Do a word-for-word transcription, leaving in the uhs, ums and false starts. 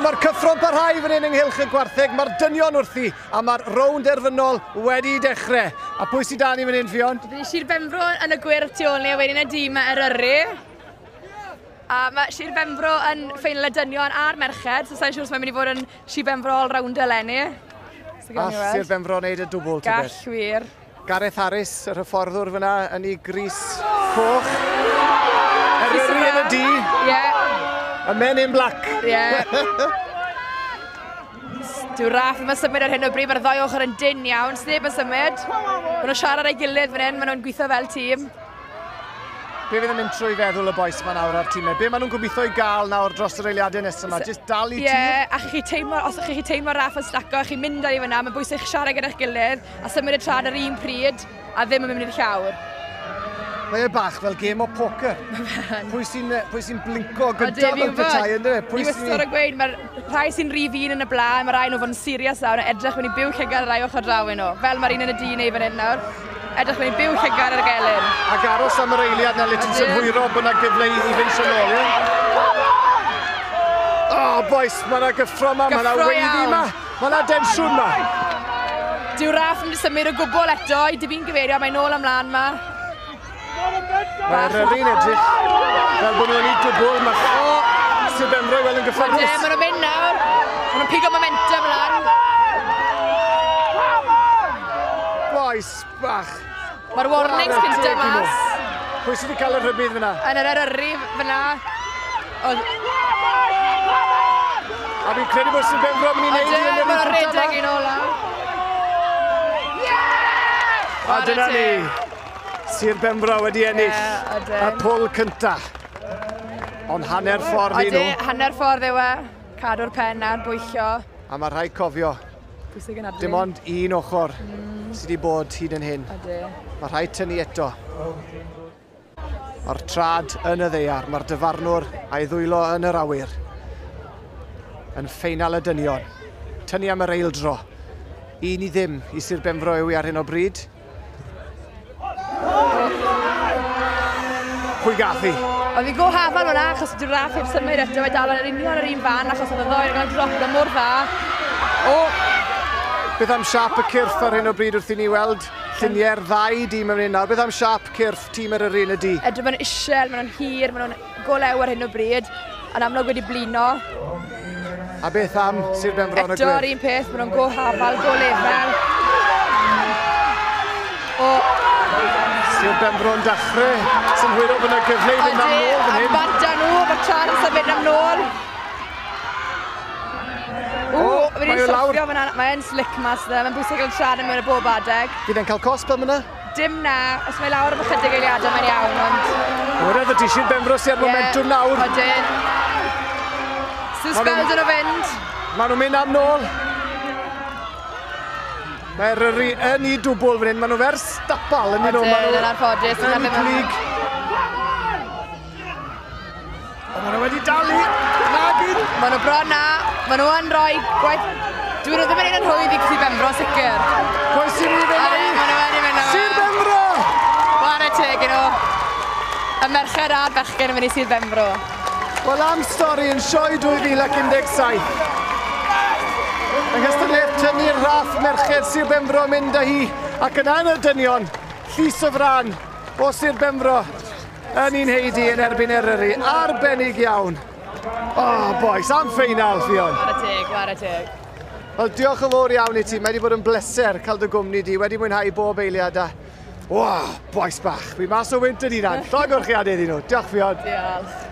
mae'r cyffro'n parhau fan hyn ynghylch y gwartheg, mae'r dynion wrthi, a mae'r rownd erfynol wedi dechrau. A pwy sydd dan i fan hyn, Fion? Bydd Sir Benfro yn y gwyrdd tu ôl ni, a wedyn y dîm yr yrru. A mae Sir Benfro yn ffeinal y dynion a'r merched, so sa'n siŵr os mae'n mynd i fod yn Sir Benfro all-round eleni. A Sir Benfro wneud y dwbl, tybed? Gall wir. Gareth Harris, yr hyfforddwr fyna, yn ei gris coch. Eryri yn y di. Ie. A men in black. Ie. Tynnu Rhaff yn symud ar hyn o bryd, mae'r ddoi ochr yn dyn iawn, sneb yn symud. Maen nhw'n siarad ei gilydd fan hyn, maen nhw'n gweithio fel tîm. Be fydd yn mynd trwy feddwl y boes yma nawr ar tîmau? Be maen nhw'n gobeithio i gael nawr dros yr eiliadau nesaf yma? Just dal i tîm? Ie, a chi teimlo, os ych chi teimlo Rhaff yn staco, chi'n mynd ar ei fyna, mae'n bwysig siarad gyda'ch gilydd a symud y trad ar un pryd a ddim yn mynd i'r llawr. Mae e bach fel game o poker. Pwy sy'n blinco gyda fel petai, ynddo fe? Ni wastad o gweud, mae'r rhai sy'n rhif un yn y blaen, mae rai nhw fod yn serious nawr, edrych mynd i byw llygad rai ochr draw nhw. Fel mae'r un yn y dyn ei fan hyn nawr. Edrych mynd i byw llygad ar y gelyn. Ac aros am yr eiliad na le ti'n synhwyro bod yna gyfle i fynd sy'n ôl, ie? O, boes, mae yna gyffro yma, mae yna weiddi yma, mae yna densiwn yma. Tynnu Rhaff yn symud o gwbl eto, i dibyn gyfeirio, mae'n nôl ymlaen yma. Mae'r yrru'n edrych fel bod nhw'n ei dwbl, mae Sir Benfro i weld yn gyfforddus. Mae nhw'n mynd nawr, mae nhw'n pigo momentum lan. Boes bach. Mae'r warnings gyda mas. Pwy sydd wedi cael y rhybydd fyna? Yn yr yrru fyna. A fi'n credu bod Sir Benfro yn mynd i wneud i yn yr un Mae'n redeg i'n ola. A dyna ni. Sir Benfro wedi ennill y pwl cynta. Ond hanner ffordd i nhw. Hanner ffordd yw e. Cadw'r pen na'r bwyllio. A mae rhaid cofio. Dim ond un ochr sydd wedi bod hyd yn hyn. Mae rhaid tynnu eto. Mae'r trad yn y ddeiar. Mae'r dyfarnwr a'i ddwylo yn yr awyr. Yn ffeinal y dynion. Tynnu am yr eildro. Un i ddim i Sir Benfro yw i ar hyn o bryd. Pwy gath i? Oedd hi'n go hafal hwnna, achos Tynnu Rhaff heb symud eto, mae dal yn union yr un fan, achos oedd y ddoi yn cael drop yn mor dda. O! Beth am siap y cyrff ar hyn o bryd wrth i ni weld lluniau'r ddau dîm yn un nawr? Beth am siap cyrff tîm yr un y di? Edrych maen nhw'n isiel, maen nhw'n hir, maen nhw'n go lew ar hyn o bryd, yn amlwg wedi blino. A beth am Sir Benfro yn y gwyrdd? Eto gwyrdd? yr un peth, maen nhw'n go hafal, go lefel. O... Sir Benfro yn dechrau, sy'n hwyro bod yna gyfle i fynd am nôl fan hyn. A bant â nhw, mae'r trad yn symud am nôl. O, fe ni'n soffio fyna, mae'n slick mas dda, mae'n bwysig gael trad yn mynd y bob adeg. Fydd e'n cael cosp am yna? Dim na, os mae lawr am ychydig eiliadau mae'n iawn, ond... Wredd ydy Sir Benfro sy'n ar momentum nawr. Odyn. Sy'n sbeld yn o fynd. Maen nhw'n mynd am nôl. Mae'r yrru yn ei dwbl fan hyn, maen nhw fer stapal yn un o maen nhw. Yn anffodus. Yn ei plyg. Maen nhw wedi dalu. Nagin. Maen nhw bron na. Maen nhw yn rhoi gwaith... Dwi'n nhw ddim yn un yn hwydd i Sir Benfro, sicr. Pwy sy'n mynd i fynd? Maen nhw wedi mynd na. Sir Benfro! Bara teg nhw. Y merched a'r bechgyn yn mynd i Sir Benfro. Wel am stori yn sioe dwy fil ac un deg saith. Yng Nghystadleuaeth Tynnu Rhaff merched Sir Benfro mynd â hi ac yna yn y dynion, llys o fran o Sir Benfro yn un heidi yn erbyn Eryri. Arbennig iawn. O, boes, am ffeinal, Fion. Bara teg, bara teg. Wel, diolch yn fawr iawn i ti. Mae wedi bod yn bleser cael dy gwmni di. Wedi mwynhau bob eiliad a... Wow, boes bach. Fi mas o wynt yn unan. Llog o'r chiadau iddyn nhw. Diolch, Fion. Diolch.